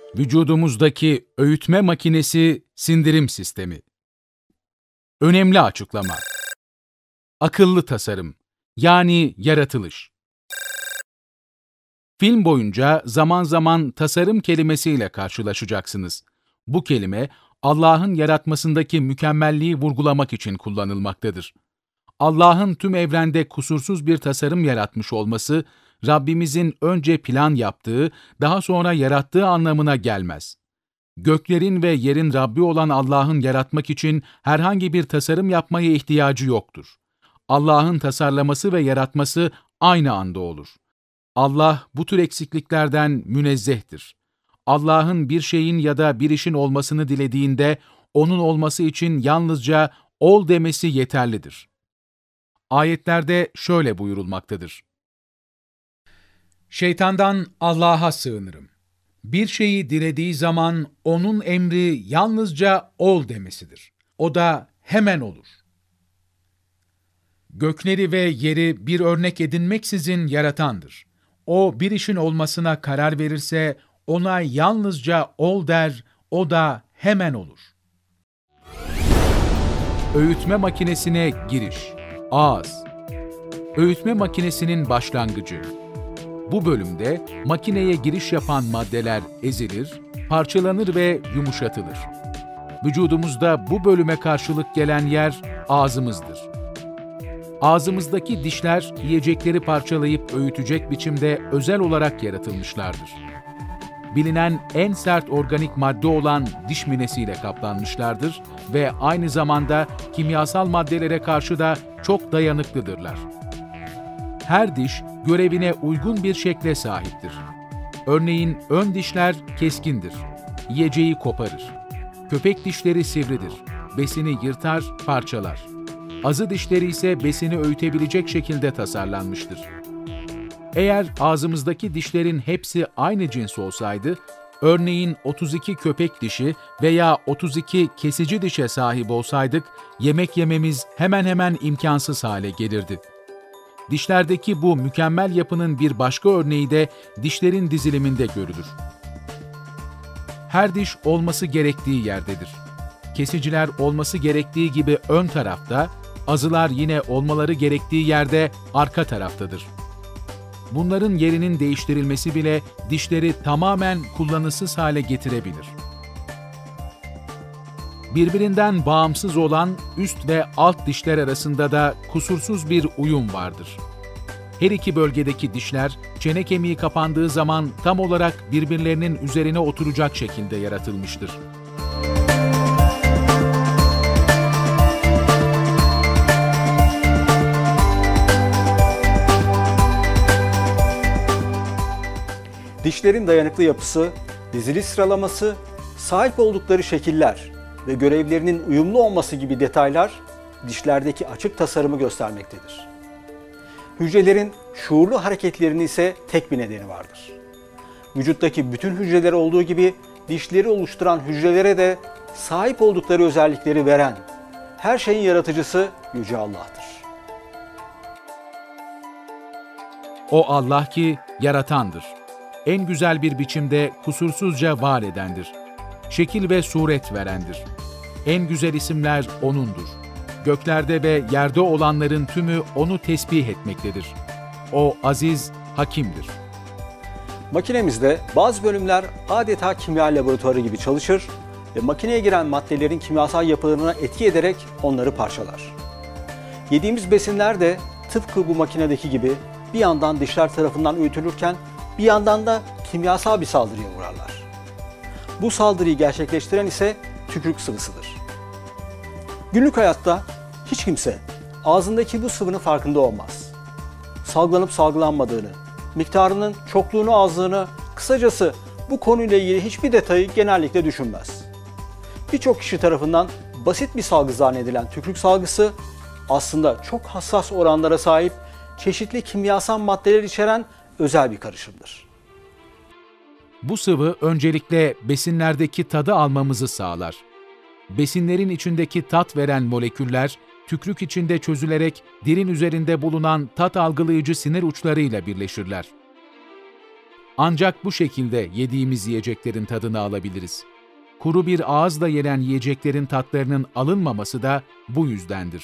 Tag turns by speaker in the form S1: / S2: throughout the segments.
S1: Vücudumuzdaki öğütme makinesi sindirim sistemi. Önemli açıklama. Akıllı tasarım, yani yaratılış. Film boyunca zaman zaman tasarım kelimesiyle karşılaşacaksınız. Bu kelime, Allah'ın yaratmasındaki mükemmelliği vurgulamak için kullanılmaktadır. Allah'ın tüm evrende kusursuz bir tasarım yaratmış olması, Rabbimizin önce plan yaptığı, daha sonra yarattığı anlamına gelmez. Göklerin ve yerin Rabbi olan Allah'ın yaratmak için herhangi bir tasarım yapmaya ihtiyacı yoktur. Allah'ın tasarlaması ve yaratması aynı anda olur. Allah bu tür eksikliklerden münezzehtir. Allah'ın bir şeyin ya da bir işin olmasını dilediğinde, onun olması için yalnızca ol demesi yeterlidir. Ayetlerde şöyle buyurulmaktadır. Şeytandan Allah'a sığınırım. Bir şeyi dilediği zaman onun emri yalnızca ol demesidir. O da hemen olur. Gökleri ve yeri bir örnek edinmeksizin yaratandır. O bir işin olmasına karar verirse ona yalnızca ol der, o da hemen olur. Öğütme makinesine giriş. Ağız. Öğütme makinesinin başlangıcı. Bu bölümde makineye giriş yapan maddeler ezilir, parçalanır ve yumuşatılır. Vücudumuzda bu bölüme karşılık gelen yer ağzımızdır. Ağzımızdaki dişler yiyecekleri parçalayıp öğütecek biçimde özel olarak yaratılmışlardır. Bilinen en sert organik madde olan diş minesiyle kaplanmışlardır ve aynı zamanda kimyasal maddelere karşı da çok dayanıklıdırlar. Her diş görevine uygun bir şekle sahiptir. Örneğin ön dişler keskindir, yiyeceği koparır. Köpek dişleri sivridir, besini yırtar, parçalar. Azı dişleri ise besini öğütebilecek şekilde tasarlanmıştır. Eğer ağzımızdaki dişlerin hepsi aynı cins olsaydı, örneğin 32 köpek dişi veya 32 kesici dişe sahip olsaydık, yemek yememiz hemen hemen imkansız hale gelirdi. Dişlerdeki bu mükemmel yapının bir başka örneği de dişlerin diziliminde görülür. Her diş olması gerektiği yerdedir. Kesiciler olması gerektiği gibi ön tarafta, azılar yine olmaları gerektiği yerde arka taraftadır. Bunların yerinin değiştirilmesi bile dişleri tamamen kullanışsız hale getirebilir. Birbirinden bağımsız olan üst ve alt dişler arasında da kusursuz bir uyum vardır. Her iki bölgedeki dişler, çene kemiği kapandığı zaman tam olarak birbirlerinin üzerine oturacak şekilde yaratılmıştır.
S2: Dişlerin dayanıklı yapısı, dizili sıralaması, sahip oldukları şekiller ve görevlerinin uyumlu olması gibi detaylar dişlerdeki açık tasarımı göstermektedir. Hücrelerin şuurlu hareketlerinin ise tek bir nedeni vardır. Vücuttaki bütün hücreler olduğu gibi dişleri oluşturan hücrelere de sahip oldukları özellikleri veren, her şeyin yaratıcısı Yüce Allah'tır.
S1: O Allah ki yaratandır. En güzel bir biçimde kusursuzca var edendir. Şekil ve suret verendir. En güzel isimler O'nundur. Göklerde ve yerde olanların tümü O'nu tesbih etmektedir. O aziz, hakimdir.
S2: Makinemizde bazı bölümler adeta kimya laboratuvarı gibi çalışır ve makineye giren maddelerin kimyasal yapılarına etki ederek onları parçalar. Yediğimiz besinler de tıpkı bu makinedeki gibi bir yandan dişler tarafından öğütülürken bir yandan da kimyasal bir saldırıya uğrarlar. Bu saldırıyı gerçekleştiren ise tükürük sıvısıdır. Günlük hayatta hiç kimse ağzındaki bu sıvının farkında olmaz. Salgılanıp salgılanmadığını, miktarının çokluğunu azlığını, kısacası bu konuyla ilgili hiçbir detayı genellikle düşünmez. Birçok kişi tarafından basit bir salgı zannedilen tükürük salgısı aslında çok hassas oranlara sahip çeşitli kimyasal maddeler içeren özel bir karışımdır.
S1: Bu sıvı öncelikle besinlerdeki tadı almamızı sağlar. Besinlerin içindeki tat veren moleküller, tükrük içinde çözülerek dilin üzerinde bulunan tat algılayıcı sinir uçlarıyla birleşirler. Ancak bu şekilde yediğimiz yiyeceklerin tadını alabiliriz. Kuru bir ağızla yenen yiyeceklerin tatlarının alınmaması da bu yüzdendir.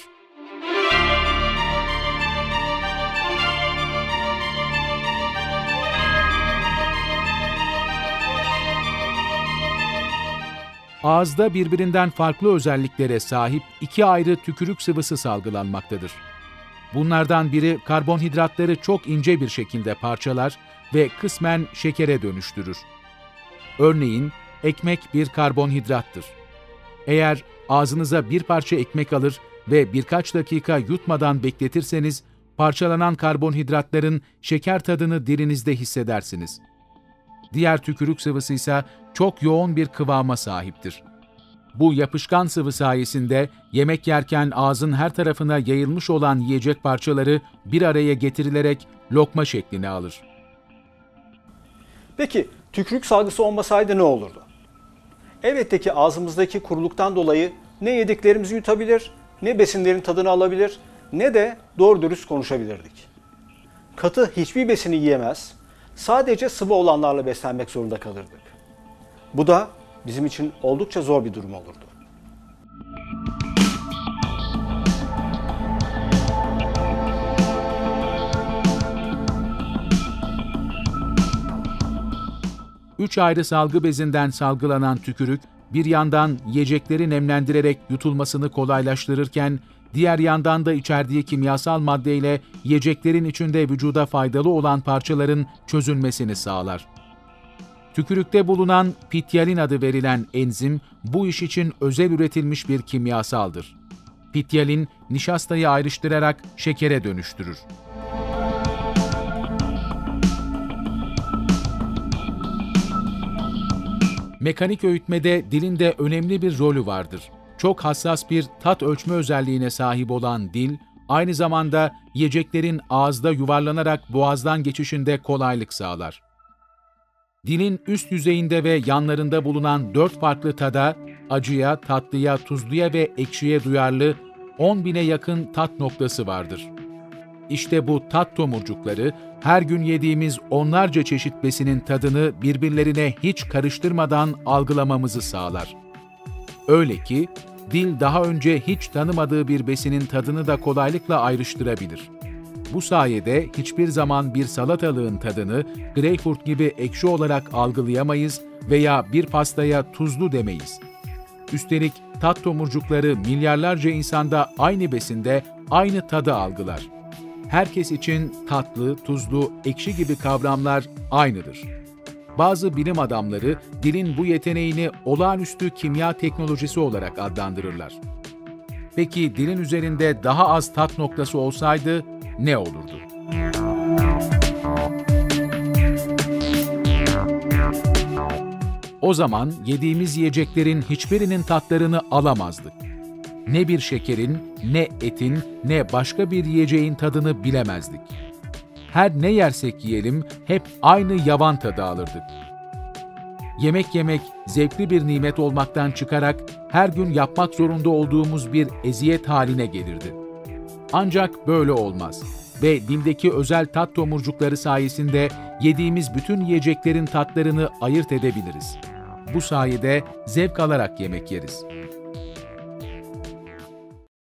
S1: Ağızda birbirinden farklı özelliklere sahip iki ayrı tükürük sıvısı salgılanmaktadır. Bunlardan biri karbonhidratları çok ince bir şekilde parçalar ve kısmen şekere dönüştürür. Örneğin, ekmek bir karbonhidrattır. Eğer ağzınıza bir parça ekmek alır ve birkaç dakika yutmadan bekletirseniz, parçalanan karbonhidratların şeker tadını dilinizde hissedersiniz. Diğer tükürük sıvısı ise çok yoğun bir kıvama sahiptir. Bu yapışkan sıvı sayesinde yemek yerken ağzın her tarafına yayılmış olan yiyecek parçaları bir araya getirilerek lokma şeklini alır.
S2: Peki tükürük salgısı olmasaydı ne olurdu? Elbette ki ağzımızdaki kuruluktan dolayı ne yediklerimizi yutabilir, ne besinlerin tadını alabilir, ne de doğru dürüst konuşabilirdik. Katı hiçbir besini yiyemez, sadece sıvı olanlarla beslenmek zorunda kalırdık. Bu da bizim için oldukça zor bir durum olurdu.
S1: Üç ayrı salgı bezinden salgılanan tükürük, bir yandan yiyecekleri nemlendirerek yutulmasını kolaylaştırırken, diğer yandan da içerdiği kimyasal maddeyle yiyeceklerin içinde vücuda faydalı olan parçaların çözülmesini sağlar. Tükürükte bulunan pityalin adı verilen enzim, bu iş için özel üretilmiş bir kimyasaldır. Pityalin, nişastayı ayrıştırarak şekere dönüştürür. Mekanik öğütmede dilin de önemli bir rolü vardır. Çok hassas bir tat ölçme özelliğine sahip olan dil, aynı zamanda yiyeceklerin ağızda yuvarlanarak boğazdan geçişinde kolaylık sağlar. Dilin üst yüzeyinde ve yanlarında bulunan 4 farklı tada, acıya, tatlıya, tuzluya ve ekşiye duyarlı 10.000'e yakın tat noktası vardır. İşte bu tat tomurcukları, her gün yediğimiz onlarca çeşit besinin tadını birbirlerine hiç karıştırmadan algılamamızı sağlar. Öyle ki, dil daha önce hiç tanımadığı bir besinin tadını da kolaylıkla ayrıştırabilir. Bu sayede hiçbir zaman bir salatalığın tadını greyfurt gibi ekşi olarak algılayamayız veya bir pastaya tuzlu demeyiz. Üstelik tat tomurcukları milyarlarca insanda aynı besinde aynı tadı algılar. Herkes için tatlı, tuzlu, ekşi gibi kavramlar aynıdır. Bazı bilim adamları dilin bu yeteneğini olağanüstü kimya teknolojisi olarak adlandırırlar. Peki dilin üzerinde daha az tat noktası olsaydı ne olurdu? O zaman yediğimiz yiyeceklerin hiçbirinin tatlarını alamazdık. Ne bir şekerin, ne etin, ne başka bir yiyeceğin tadını bilemezdik. Her ne yersek yiyelim hep aynı yavan tadı alırdık. Yemek yemek zevkli bir nimet olmaktan çıkarak her gün yapmak zorunda olduğumuz bir eziyet haline gelirdi. Ancak böyle olmaz ve dildeki özel tat tomurcukları sayesinde yediğimiz bütün yiyeceklerin tatlarını ayırt edebiliriz. Bu sayede zevk alarak yemek yeriz.